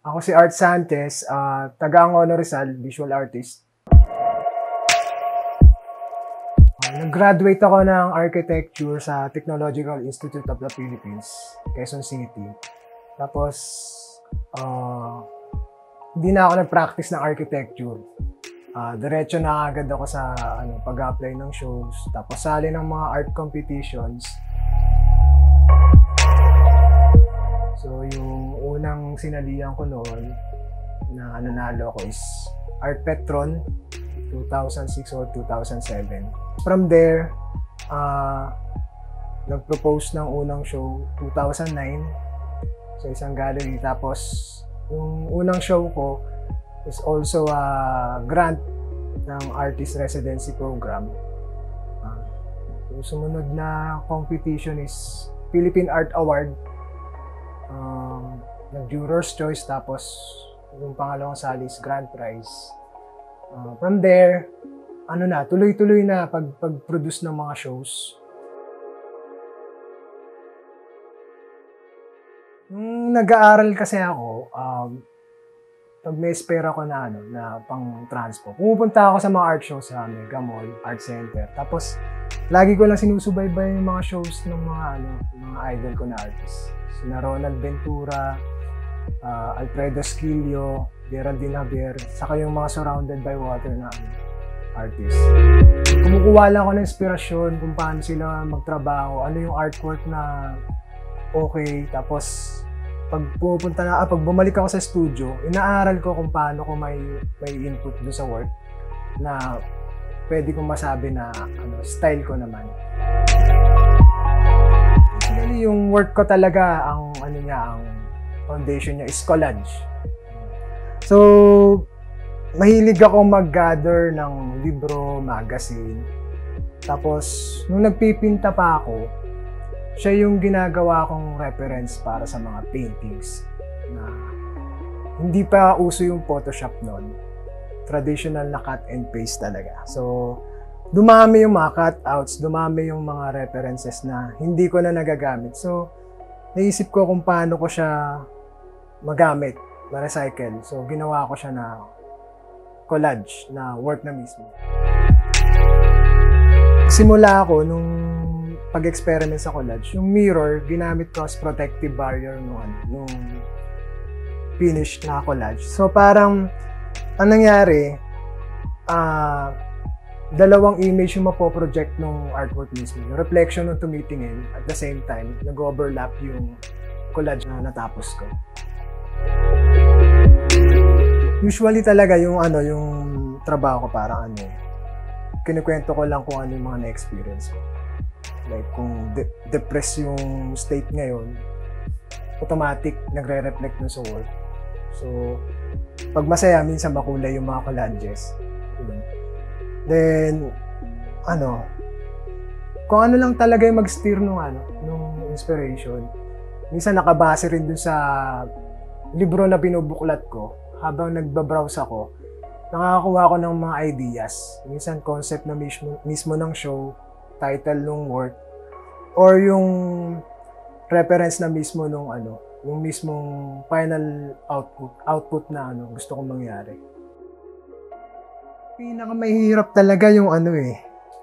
Ako si Art Sanchez, taga Angono Rizal, visual artist. Nag-graduate ako ng architecture sa Technological Institute of the Philippines, Quezon City. Tapos, hindi na ako nag-practice ng architecture. Diretso na agad ako sa pag-apply ng shows, tapos sali ng mga art competitions. So, yung unang sinalihan ko noon na nanalo ko is Art Petron 2006 or 2007. From there, nag-propose ng unang show 2009 sa isang gallery. Tapos, yung unang show ko is also a grant ng Artist Residency Program. Yung sumunod na competition is Philippine Art Award. Nag-Juror's Choice, tapos yung pangalawang sali is Grand Prize. From there, tuloy-tuloy na pag-produce ng mga shows. Nung nag-aaral kasi ako, pag may spare ako na pang transpo, pumupunta ako sa mga art shows sa Mega Mall, Art Center. Tapos, lagi ko lang sinusubaybay yung mga shows ng mga idol ko na artists. Sina Ronald Ventura, Alfredo Esquilio, Geraldine Javier, saka yung mga Surrounded by Water na artists. Kumukuha lang ako ng inspirasyon kung paano sila magtrabaho, ano yung artwork na okay. Tapos, pag bumalik ako sa studio, inaaral ko kung paano ko may input doon sa work na pwede kong masabi na style ko naman. Actually, yung work ko talaga, ang foundation niya is collage. So, mahilig ako mag-gather ng libro, magazine. Tapos, nung nagpipinta pa ako, siya yung ginagawa kong reference para sa mga paintings na hindi pa uso yung Photoshop noon. Traditional na cut and paste talaga. So, dumami yung mga cutouts, dumami yung mga references na hindi ko na nagagamit. So, naisip ko kung paano ko siya magamit, ma-recycle. So, ginawa ko siya na collage, na work na mismo. Simula ako nung pag-experiment sa collage, yung mirror, ginamit ko as protective barrier nung finished na collage. So, parang, ang nangyari, dalawang image yung mapoproject ng artwork mismo. Yung reflection ng tumitingin, at the same time, nag-overlap yung collage na natapos ko. Usually talaga yung trabaho ko parang kinukwento ko lang kung ano yung mga na-experience ko. Like kung depressed yung state ngayon, automatic nagre-reflect dun sa work. So, pag masaya, minsan makulay yung mga collages. Then, kung ano lang talaga yung mag-steer nung inspiration. Minsan nakabase rin dun sa libro na binubuklat ko. Habang nagbabrowse ako, nakakakuha ko ng mga ideas. Minsan concept na mismo ng show, title ng work, or yung reference na mismo nung yung mismong final output na gusto kong mangyari. Pinakamahirap talaga yung pag-gather .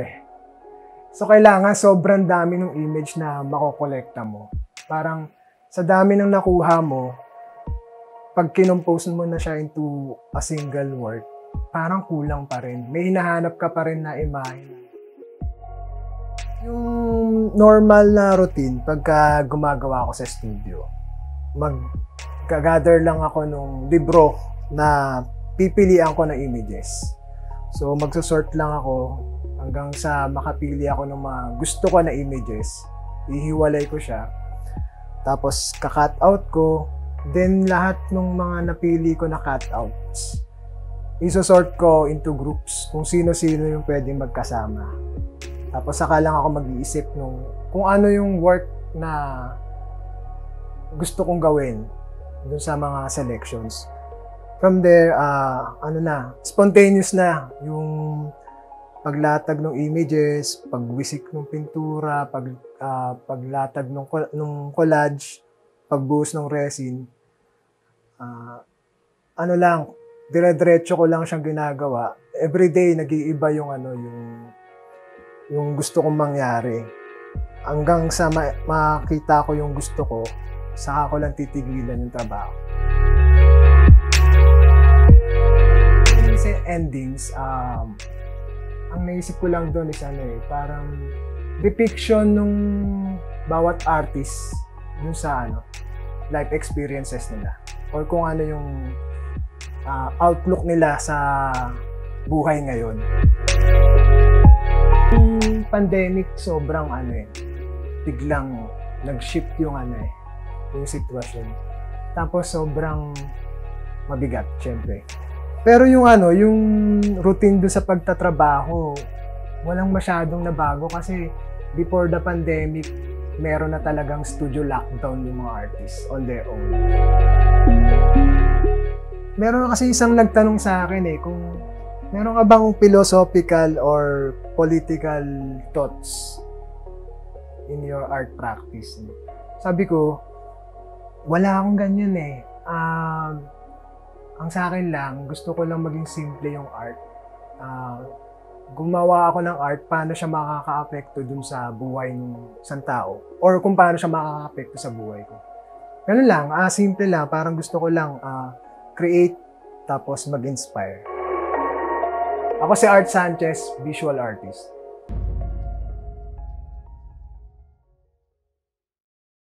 So, kailangan sobrang dami ng image na makokolekta mo. Parang sa dami ng nakuha mo, pag kinompose mo na siya into a single work, parang kulang pa rin. May hinahanap ka pa rin na imahe. Yung normal na routine, pagka gumagawa ako sa studio, mag-gather lang ako ng libro na pipilian ko ng images. So, magsusort lang ako hanggang sa makapili ako ng mga gusto ko na images. Ihiwalay ko siya. Tapos, ka-cut out ko. Then, lahat ng mga napili ko na cutouts, isosort ko into groups kung sino-sino yung pwedeng magkasama. Tapos, saka lang ako mag-iisip kung ano yung work na gusto kong gawin dun sa mga selections. From there, spontaneous na yung paglatag ng images, pagwisik ng pintura, paglatag ng collage, pagbuhos ng resin. ano lang, dire-diretso ko lang siyang ginagawa. Everyday, nag-iiba yung yung gusto kong mangyari. Hanggang sa makita ko yung gusto ko, saka ko lang titigilan yung trabaho. Sa endings, ang naisip ko lang doon is parang depiction nung bawat artist dun sa life experiences nila. Or kung ano yung outlook nila sa buhay ngayon. Yung pandemic, sobrang biglang nag-shift yung yung sitwasyon. Tapos sobrang mabigat, syempre. Pero yung yung routine doon sa pagtatrabaho, walang masyadong nabago kasi before the pandemic, meron na talagang studio lockdown yung mga artists on their own. Meron kasi isang nagtanong sa akin kung meron ka bang philosophical or political thoughts in your art practice? Sabi ko, wala akong ganyan ang sa akin lang, gusto ko lang maging simple yung art. Gumawa ako ng art, paano siya makaka-apekto dun sa buhay ng isang tao or kung paano siya makaka-apekto sa buhay ko. Ganun lang, simple lang, parang gusto ko lang create tapos mag-inspire. Ako si Art Sanchez, visual artist.